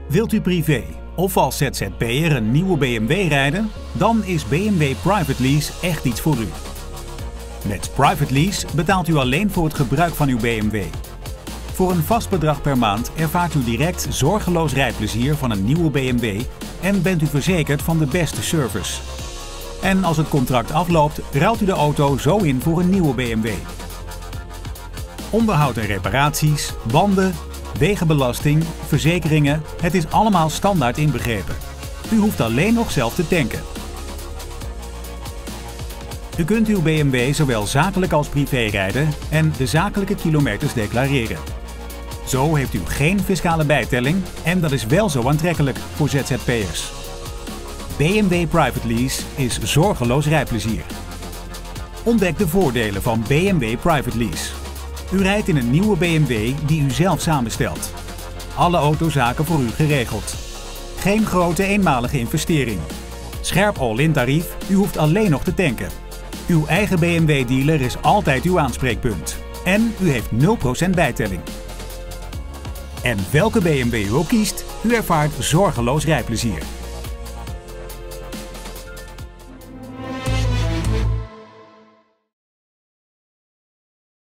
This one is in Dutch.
Wilt u privé of als ZZP'er een nieuwe BMW rijden? Dan is BMW Private Lease echt iets voor u. Met Private Lease betaalt u alleen voor het gebruik van uw BMW. Voor een vast bedrag per maand ervaart u direct zorgeloos rijplezier van een nieuwe BMW en bent u verzekerd van de beste service. En als het contract afloopt, ruilt u de auto zo in voor een nieuwe BMW. Onderhoud en reparaties, banden, wegenbelasting, verzekeringen, het is allemaal standaard inbegrepen. U hoeft alleen nog zelf te tanken. U kunt uw BMW zowel zakelijk als privé rijden en de zakelijke kilometers declareren. Zo heeft u geen fiscale bijtelling en dat is wel zo aantrekkelijk voor ZZP'ers. BMW Private Lease is zorgeloos rijplezier. Ontdek de voordelen van BMW Private Lease. U rijdt in een nieuwe BMW die u zelf samenstelt. Alle autozaken voor u geregeld. Geen grote eenmalige investering. Scherp all-in tarief, u hoeft alleen nog te tanken. Uw eigen BMW-dealer is altijd uw aanspreekpunt. En u heeft 0% bijtelling. En welke BMW u ook kiest, u ervaart zorgeloos rijplezier.